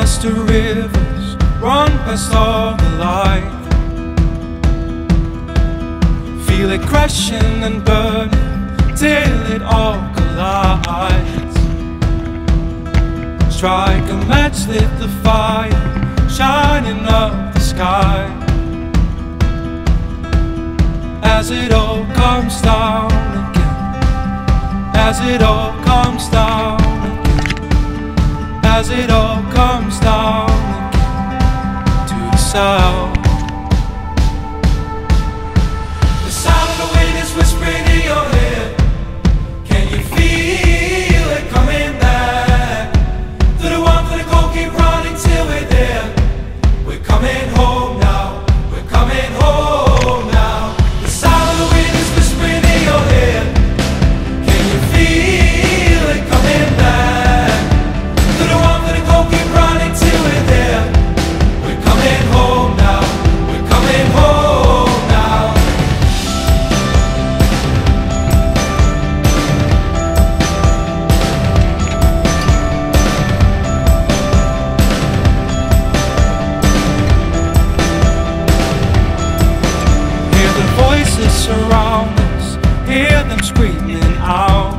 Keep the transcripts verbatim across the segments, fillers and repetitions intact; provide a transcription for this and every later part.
past the rivers, run past all the light. Feel it crashing and burning till it all collides. Strike a match, lit the fire, shining up the sky. As it all comes down again, as it all comes down again, as it all comes down again to the south. The sound of the wind is whispering in your head. Can you feel it coming back? To the one for the goal, keep running till we're there. We're coming home now, we're coming home now. The sound of the wind is whispering in your head. Can you feel it coming back? To the one for the goal, keep running till we're there. We're coming home now, we're coming home now. Hear the voices surround us, hear them screaming out.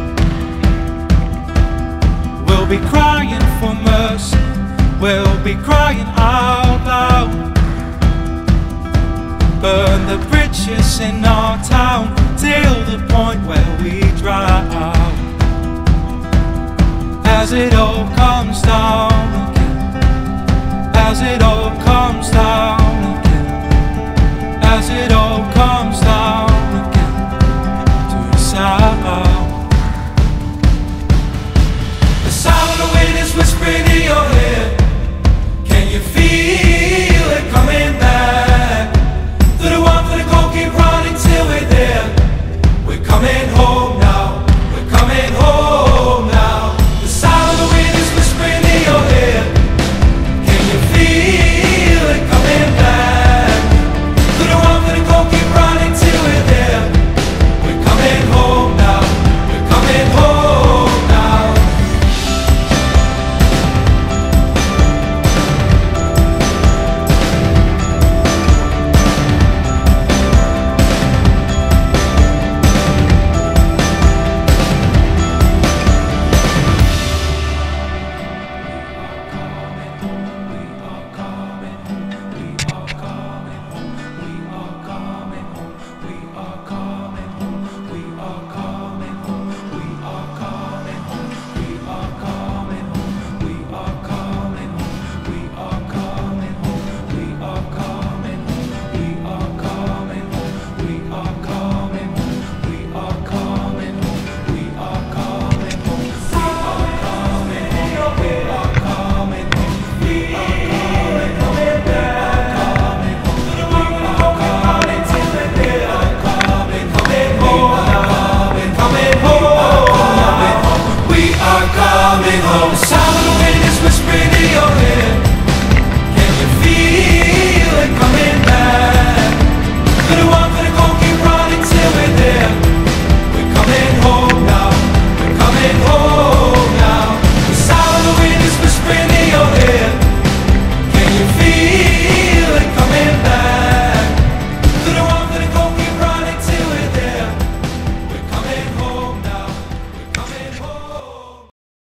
We'll be crying for mercy, we'll be crying out loud. Burn the bridges in our town till the point where we drown. As it all comes down